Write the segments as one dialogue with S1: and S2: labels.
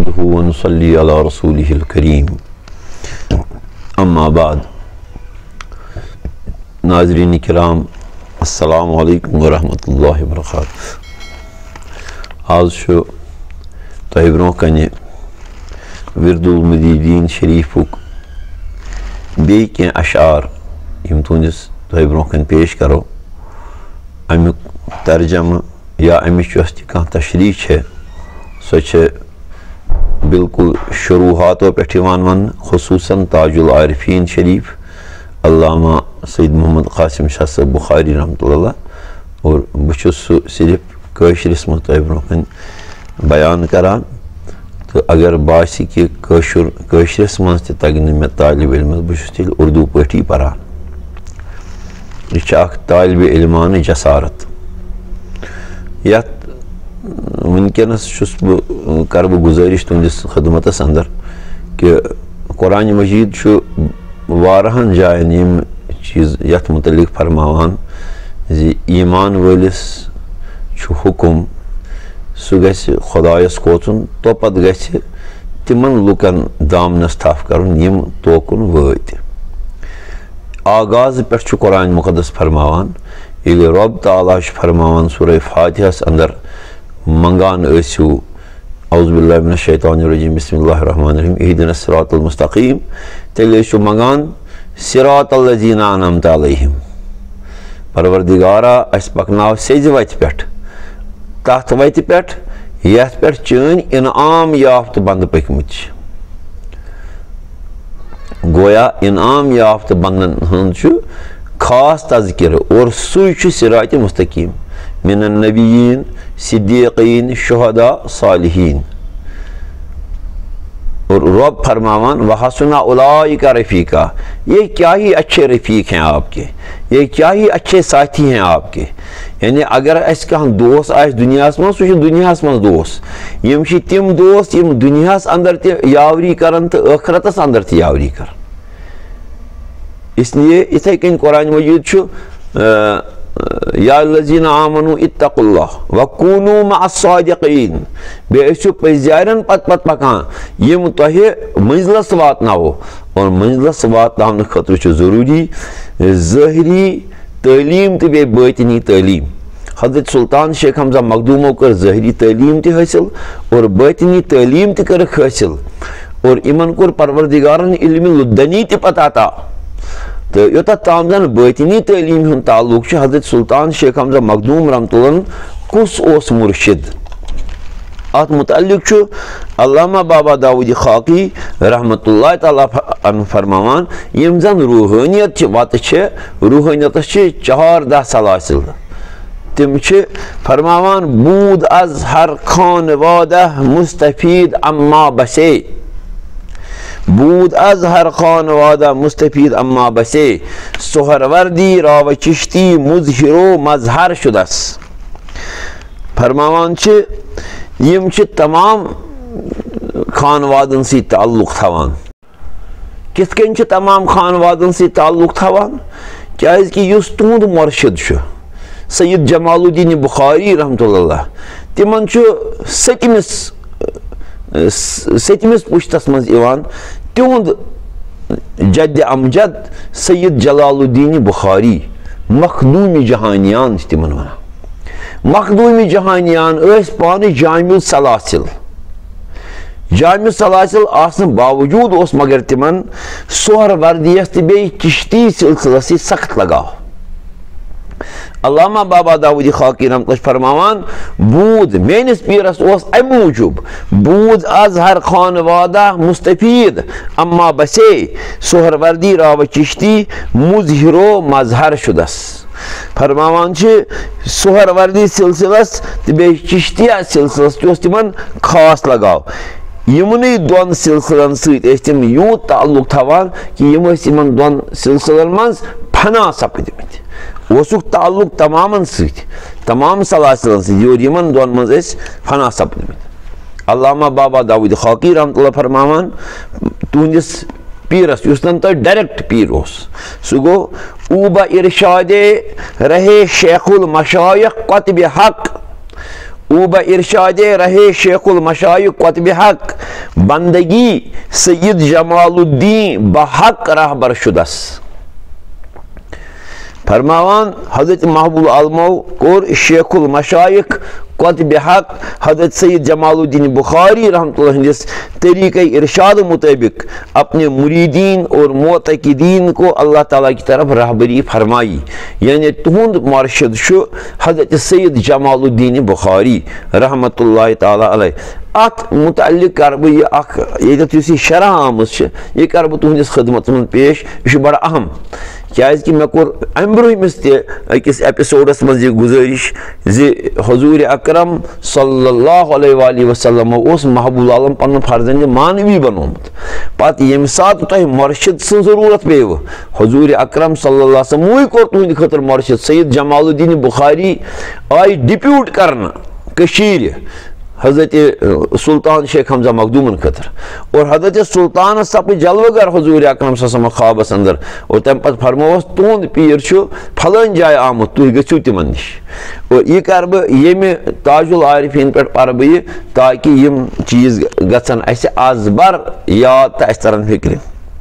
S1: नहमदुहु व नुसल्ली अला रसूलिहिल करीम। अम्मा बाद। नाज़रीन किराम, अस्सलामु अलैकुम व रहमतुल्लाहि व बरकातुहू। आज तोह ब्रोह कने विरदुल मुरीदीन शरीफुक बे के अशार यम तुंदिस तोह ब्रोह कन पेश करो। अमुक तर्जम या अमिच यस ति कह तशरीह है सो बिल्कुल शुरुआतों पे वन खुसूसन ताजुल आरिफीन शरीफ अल्लामा सैयद मोहम्मद कासिम शाह साहब बुखारी रहमतुल्लाह, और बहुत सिर्फ कशरिस मज तोह ब्रोह कन बयान करान। तो अगर बासी कि कशरिस मज तग मे तालिब इल्म बहुत उर्दू पी परान। यह तालिब इल्मान जसारत। यत वनकस कर गुजारिश तुंदिस खदमतस अंदर कि कुरान मजीद वाराहन जायन यम चीज़ यथ मुतलिक फरमावान जी ईमान वलिस हुकुम सह गि खुदायस कोचुन तो पत गि तिमन लुकन दामनस थफ करन यम तोकुन वत। आगाज पे कुरान मुकद्दस फरमावान ये रब ताला फरमावान सूरह फातिहस अंदर मंगान ऐसु औज़ुबिल्लाहि मिनश शैतानिर रजीम बिस्मिल्लाहिर रहमानिर रहीम इहदिनस सिरातल मुस्तकीम। तेल ऐसु मंगान सिरातल लज़ीना अनअमता अलैहिम। परवरदिगारा अस पकनाव सेज वत पेट तथ वत पेट यथ पेट चन इनाम याफ्त बंद पकमित। गोया इनाम याफ्त बंदन हंद खास तज़किर और सु सिरात मुस्तकीम मिनन नबीयीन सिद्दीक़ीन शुहदा सालिहीन। और रब फरमावान वहसुना उलाइका रफ़ीका। ये क्या ही अच्छे रफ़ीक हैं आपके, ये क्या ही अच्छे साथी हैं आपके। यानी अगर अस कह दोस्त आस दुनियास मज सह दुनियास मज दोस्त यम तिम दोस्त यम दुनियास अंदर त यावरी करन तो आखिरतस अंदर त यावरी कर। इसलिए इथे कन कुरान मजीद या लज़ीना आमनु इत्तक़ुल्लाह व कूनू मअस सादिक़ीन। बेअसु पज़ारन पत पकान यम तोहे मंजिलस वातनावो। और मंजिलस वातनावने खतर ज़रूरी ज़ाहिरी तालीम तो बे बातिनी तालीम। हज़रत सुल्तान शेख हमजा मखदूमो कर ज़ाहिरी तालीम तो हासिल और बातिनी तालीम तो कर हासिल। और इमन कोर परवरदिगारन इल्म लुद्दनी तो पता था। तो योता ताम जन बातिनी तालीम हुन ताल्लुक हज़रत सुल्तान शेख हमजा मखदूम रहमतुल्लाह कुस ओस मुर्शिद अत मुतल्लिक अल्लामा बाबा दाऊद खाकी रहमतुल्लाह तआला अन्हु फरमावान यम जन रूहानियत वत रूहानियत 14 सलासिल तिम फरमावान बूद अज हर खान वादा मुस्तफीद अम्मा बसे। बूद अज हर खान वादा मुस्तफीद अम्मा बसे सोहरवर्दी राव चिश्ती मुजहिरो मजहर शुदस। फरमावान यम तमाम खानवादन सी ताल्लुक थवान। किथ कन तमाम खानवादन सी ताल्लुक थवान क्या कि युस तुंद मुर्शिद सैयद जमालुद्दीन बुखारी रहमतुल्लाह तिमन सतमिस पुश्तस मज तिहुंद जद अमजद सैयद जलालुद्दीन बुखारी मखदूम जहानियान तिमन वन। मखदूम जहानियान पाने जामिउ सलासिल आसन बावजूद मगर तिमन सोहरवर्दियस तो बे चिश्ती सिलसिलस सख्त लगाव। अल्लामा बाबा दाऊद खाकी रहमतुल्लाह फरमावान बूद मेनिस पीरस अम मूजूब बूद अज हर खान वादा मुस्तफीद अम्मा बसे सोहरवर्दी राव चिश्ती मुजहिरो मजहर शुदस। फरमावान सोहरवर्दी सिलसिलस तो बे चिश्तिया सिलसिलस तिमन खास लगाव। यमन दोन सिलसिलन सम यूत ताल्लुक थवान कि यम दोन सिलसिलन मज फना सपदमित वसुक ताल्लुक तमामन तमाम सलासिलन और यमन दोन मज फना सपदमित। अल्लामा बाबा दाऊद खाकी रहमतुल्लाह फरमावान तुंदिस पीरस तो डायरेक्ट पीर सह गो ऊबा इरशादे रहे शेखुल मशाइख क़त्ब हक ऊबा इरशादे रहे शेखुल मशाइख क़त्ब हक बंदगी सैयद जमालुद्दीन बहक रहबर शुदस। फरमावान हजरत महबूब आलमो कोर शेखुल मशाइख कत बेहक हजरत सैयद जमालुद्दीन बुखारी रहमतुल्लाह हिंदिस तरीक़े इरशाद मुताबिक अपने मुरीदीन और मोतक़ीदीन को अल्लाह ताला की तरफ रहबरी फरमाई, यानी तुहुंद मुर्शिद शु हजरत सैयद जमालुद्दीन बुखारी रहमतुल्लाह ताला अलैह। अत मुतल्लिक कर बह यह शरह आमुज यह कर बह तुहंदिस खिदमत में पेश। यह बड़ा अहम क्या कि मे कोर अम ब्रोहमिस अकिस एपिसोडस मज गुजारिश ज़ि हुजूर अकरम सल्लल्लाहु अलैहि वसल्लम उस महबूब आलम पन फर्जंद मानवी बनोमुत। पत यम सात तुह मुर्शिद सं जरूरत पे हुजूर अकरम सल्लल्लाहु अलैहि वसल्लम वही कोर तुहंद खतर मुर्शिद सैयद जमालुद्दीन बुखारी आई डिप्यूट करना कशीर हजरत सुल्तान शेख हमजा मखदूमन खतर और हजरत सुल्तान सप जलवगर हुजूर अकरम सल्लल्लाहु ख्वाबस अंदर और तम पत फरमोस तुंद पीर फलान जाय आमुत तुह गो तिमन नश और यह कर बह ये ताजुल आरिफीन पे पर बह ताकि यम चीज गन अस आज बर याद तो अस तरन फिक्र।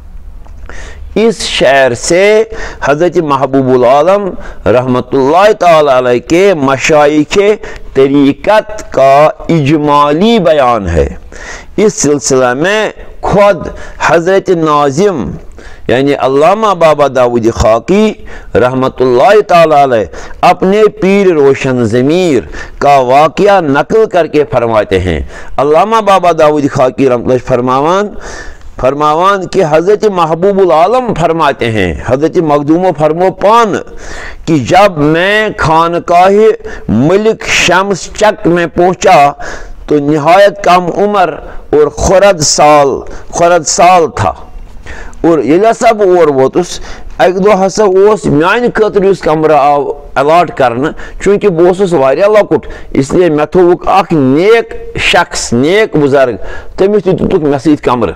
S1: इस शेर से हजरत महबूबुल आलम रहमतुल्लाह ताला अलैह के मशाइखे तरीक़त का इजमाली बयान है। इस सिलसिला में खुद हजरत नाजिम यानी अल्लामा बाबा दाऊद खाकी रहमतुल्लाह ताला अलैह अपने पीर रोशन ज़मीर का वाक़या नकल करके फरमाते हैं। अल्लामा बाबा दाऊद खाकी रहमतुल्लाह फरमावान कि हजरत महबूबुल आलम फरमाते हैं, हजरत मखदूम फरमो पान कि जब मैं खानकाहे मलिक शम्स चक में पहुंचा तो निहायत कम उम्र और खुरद साल था और ये सब और वोतुस एक दो हसा मान खतर उस कमरा आव अलाट करना चूंकि बहुत वारिया लकुट इसलिए मे थोक अख नेक शख्स नेक बुजुर्ग तमिस तुतुक मे सत कमर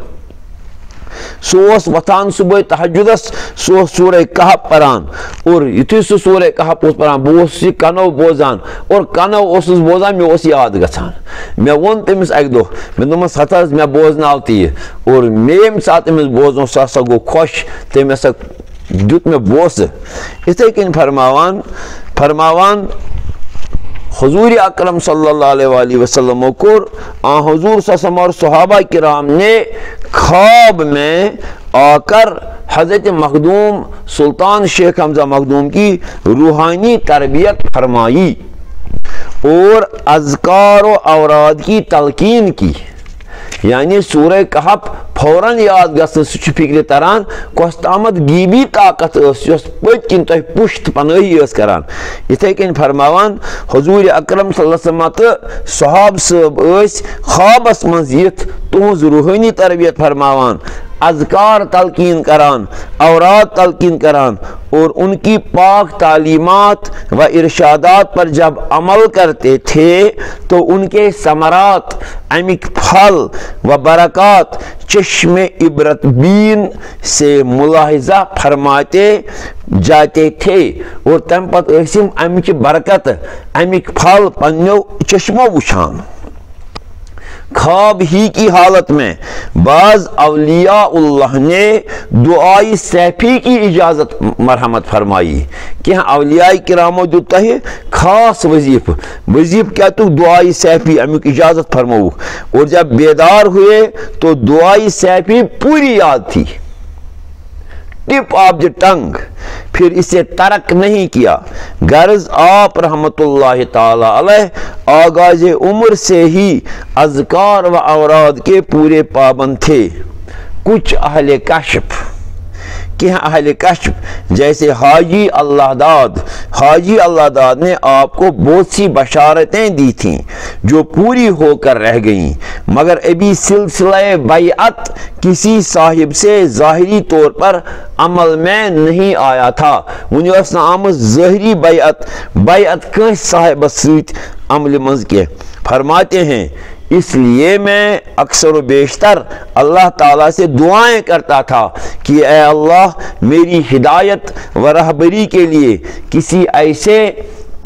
S1: सोस वथान सुबह तहजुदस सो सूरह कहफ परान और युथि सह सूरह कहफ परान बह कनो बोजान और कनो बोजान मे याद गसान मे वोन तमिस अक दो मे दोपस हथ मे बोजनाव तीह और मे यम सात अमिस बोजनो सह हसा गो खुश तम हसा दुत मे बोस इथे कन फरमावान हुजूर अकरम सल्लल्लाहु अलैहि वसल्लम को हुजूर सल्लल्लाहु और सहाबा किराम ने ख्वाब में आकर हजरत मखदूम सुल्तान शेख हमजा मखदूम की रूहानी तरबियत फरमाई और अज़कार व औराद की तलकीन की। यानी सूरह कहफ फौरन याद गसन सह फिक्र तरान कस तामत गीबी ताकत पत किन तुह पुश्त पनाही करान। इथे कन फरमावान हुजूर अकरम सल्लल्लाहु अलैहि वसल्लम सहाब सब ख्वाबस मज यिथ तुहज रूहानी तरबियत फरमावान अज़कार तलकीन करान औरात तलकीन करान और उनकी पाक तालीमात व इरशादात पर जब अमल करते थे तो उनके समरात अमिक फल व बरक़ात चश्मे इबरत बीन से मुलाहिजा फरमाते जाते थे और तम पत अमिक बरकत अमिक फल पन्नो चश्मो वुछान। ख्वाब ही की हालत में बाज अवलियाउल्लाह ने दुआई सैफी की इजाज़त मरहमत फरमाई कि अवलियाई किरामो दुत खास वजीफ क्या तो दुआई सैफी अमुक इजाज़त फरमाऊ और जब बेदार हुए तो दुआई सैफी पूरी याद थी, टिप ऑफ द टंग, फिर इसे तरक नहीं किया। गर्ज आप रहमतुल्लाह ताला अलैह आगाज उम्र से ही अज़कार व औराद के पूरे पाबंद थे। कुछ अहले कश्फ कि अहले कश्फ जैसे हाजी अल्लाहदाद ने आपको बहुत सी बशारतें दी थीं जो पूरी होकर रह गईं, मगर अभी सिलसिला बैअत किसी साहिब से ज़ाहिरी तौर पर अमल में नहीं आया था। वुनिस आम ज़ाहिरी बैअत कस साहिब सत अमल मज के फरमाते हैं। इसलिए मैं अक्सर व बेशतर अल्लाह ताला से दुआएं करता था कि ऐ अल्लाह मेरी हिदायत व रहबरी के लिए किसी ऐसे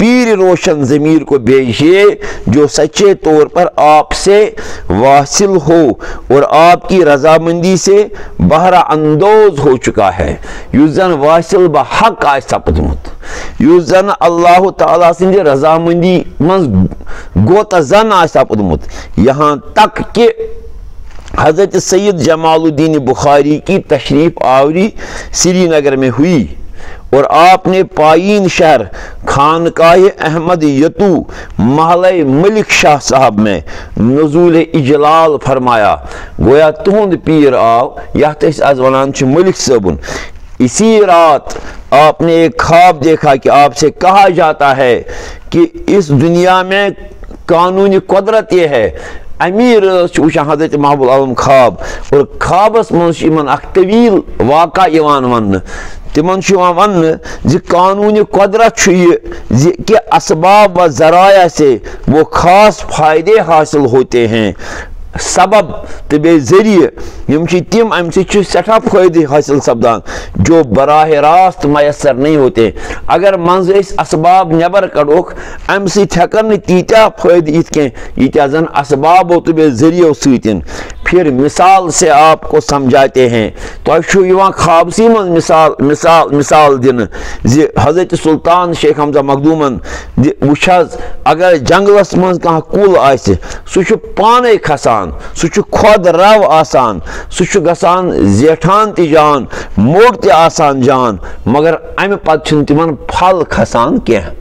S1: पीर रोशन ज़मीर को भेजिए जो सच्चे तौर पर आपसे वासिल हो और आपकी रजामंदी से बहरा अंदोज हो चुका है, युस जन वासिल बहक आय सपदमुत, युस जन अल्लाह ताला सिंध रजामंदी मज गोत जन आय सपदमुत। यहाँ तक कि हज़रत सैयद जमालुद्दीन बुखारी की तशरीफ़ आवरी श्रीनगर में हुई और आपने पायीन शहर खानकाह अहमद यतू महल मलिक शाह साहब में नज़ूल इजलाल फरमाया। गोया तुहद पीर आव यथ आज वनान मलिक साबुन। इसी रात आपने एक ख्वाब देखा कि आपसे कहा जाता है कि इस दुनिया में कानूनी कुदरत यह है। अमीर वुचान हज़रत महबूब आलम ख्वाब और ख्वाबस मन अख तवील वाक़ा वन तिमन वन कानूनी कुदरत कि असबाब व ज़राया से वो ख़ास फ़ायदे हासिल होते हैं। सबब तो बे ज़रिए यम तिम अम सठा फ़ायदे हासिल सपदान जो बराह रास्त मैसर नहीं होते। अगर मंज असबाब नबर कड़ोक अम हेकन तीत्या फ़ायदे इत कह जन असबाब तो बे ज़रियो सतिन। फिर मिसाल से आपको समझाते हैं। तो ख्वाबसी मन मिसाल मिसाल मिसाल दिन हज़रत सुल्तान शेख हमजा मखदूमन वुच अगर जंगलस मं कह कुल आसे सह पाने खसान, सह खोद रव आसान, सह गसान जेठान ति जान, मोड़ ते आसान जान, मगर अमि पत्त तिमन फल खसान कह।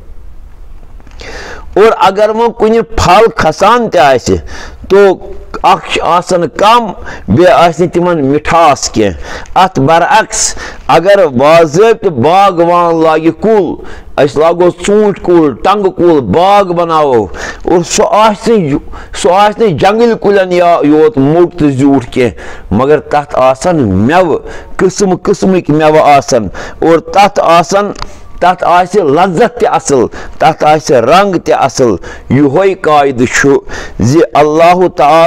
S1: और अगर वो कुछ फल खसान ते आसे तो आसन कम बे तिमन मिठास के। अत बरअक्स अगर बाज़ाब्त बागवान लागे कुल, अस लागो ूंट कुल, टंग कुल, बाग बनाओ और सह जंगल कुलन योत मोट तो जूठ के, मगर तथ आसन मेव किस्म किस्मक मेव आसन और तथ आसे लज्जत ते असल, तथ आसे रंग ते असल। योई कायद ज़ि अल्लाह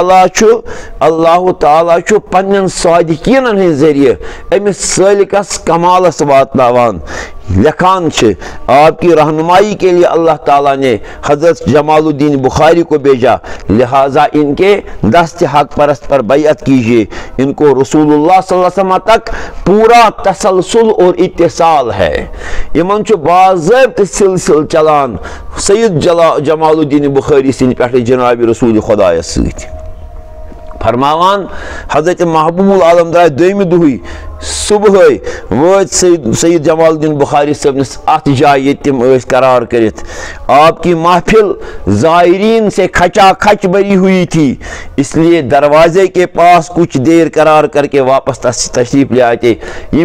S1: ताला पन्न सादिकीन हंद ज़रिए अमिस सालिकस कमालस वातनावान। लिखान आपकी रहनुमाई के लिए अल्लाह ताला ने हज़रत जमालुद्दीन बुखारी को भेजा, लिहाजा इनके दस्त हक परस्त पर बैअत कीजिए। इनको रसूलुल्लाह सल्लल्लाहु अलैहि वसल्लम तक पूरा तसलसल और इत्तिसाल है। इमन बाज़ाब्त सिलसिल चलान सैयद जमालुद्दीन बुखारी सिंध पे जनाब रसूल खुदायस सत फरमावान। हज़रत महबूब आलम द्राय दोयमि दुह सुबह वो सैयद जमालुद्दीन बुखारी सबनिस अत जाय तम करार करित। आपकी महफिल ज़ायरीन से खचा खच भरी हुई थी, इसलिए दरवाजे के पास कुछ देर करार करके वापस तशरीफ ले आते।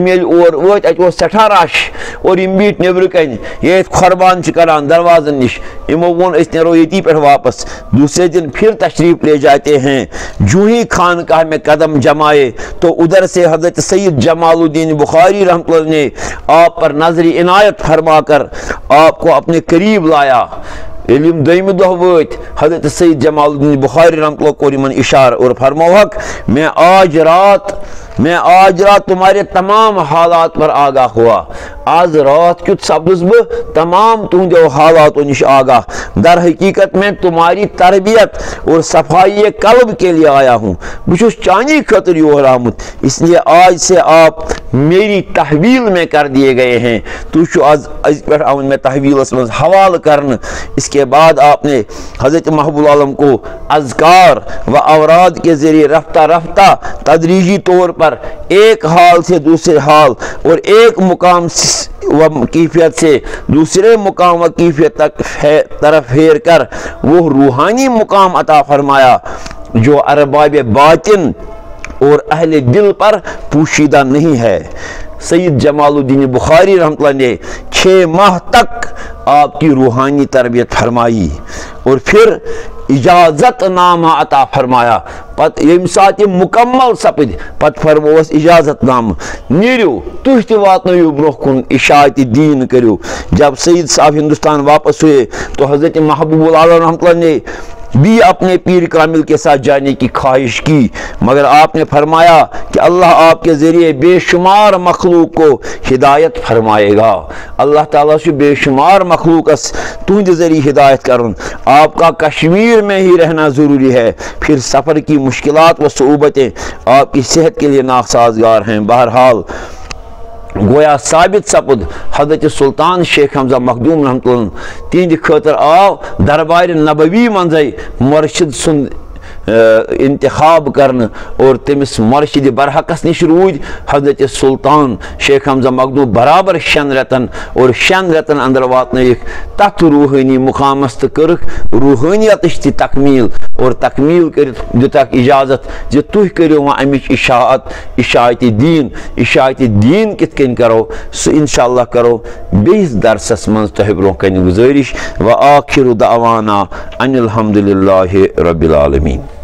S1: और सठा रश और यम बीट नबर कन ये खुरबान करान दरवाजन निश। इमो वोन नेरो ये पे वापस। दूसरे दिन फिर तशरीफ ले जाते हैं। जूँ ही खानकाह में कदम जमाए तो उधर से हज़रत सैयद जमालुद्दीन बुखारी रहमतुल्लाह ने आप पर नजरी इनायत फरमा कर आपको अपने करीब लाया। इल्म दोयमि दह वत हज़रत सैयद जमालुद्दीन बुखारी रहमतुल्लाह को इमन इशार और फरमावक मैं आज रात तुम्हारे तमाम हालात पर आगाह हुआ। आज रात क्युत सपदुस बह तमाम तुंदो हालातों निश आगाह। दर हकीकत में तुम्हारी तरबियत और सफाई कल्ब के लिए आया हूँ। बुझुस चानी खतर योर आमुत, इसलिए आज से आप मेरी तहवील में कर दिए गए हैं। तु आज पे आवन में तहवीलस मज हवाल करन। इसके बाद आपने हज़रत महबूब आलम को अज़कार व औराद के ज़रिए रफ्ता रफ्ता तदरीजी तौर पर एक हाल से दूसरे हाल और एक मुकाम व कैफियत से दूसरे मुकाम व कैफियत तक तरफ फेर कर वो रूहानी मुकाम अता फरमाया जो अरबाब बातिन और अहले दिल पर पोशीदा नहीं है। सैयद जमालुद्दीन बुखारी रहमतुल्लाह ने 6 माह तक आपकी रूहानी तरबियत फरमाई और फिर इजाज़त नामा अता फरमाया। पत यम सात मुकम्मल सपद पत फरमोस इजाज़त नाम नीरो तुह ते वातनो ब्रोह कुन इशाअत दीन करो। जब सैयद साहब हिंदुस्तान वापस हुए तो हज़रत महबूब आलम रहमतुल्लाह ने भी अपने पीर कामिल के साथ जाने की ख्वाहिश की, मगर आपने फरमाया कि अल्लाह आपके ज़रिए बेशुमार मखलूक को हिदायत फरमाएगा। अल्लाह ताला से बेशुमार मखलूक तुझे ज़रिए हिदायत करन। आपका कश्मीर में ही रहना ज़रूरी है, फिर सफ़र की मुश्किलात व सूबतें आपकी सेहत के लिए नासाजगार हैं। बहरहाल गोया साबित सपुद हज़रत सुल्तान शेख हमजा मखदूम रहमतुल्लाह तिहंद खतर आव दरबार नबवी मंजै मुर्शिद सुन इंतखाब करन और तमिस मुर्शिद बरहकस निश रूद हज़रत सुल्तान शेख हमजा मखदूम बराबर 6 रतन और 6 रतन अंदर वातनयिक तथ रूहानी मुकामस तो कर्क रूहानियत तकमील और तकमील कर दितक इजाजत जो तुह करो वह अमिच इशाअत दीन कित कन करो सो इंशाअल्लाह करो बेस दरसस मज तुह ब्रोह कन गुजारिश व आखिर दावाना अनिल हम्दुलिल्लाहि रब्बिल आलमीन।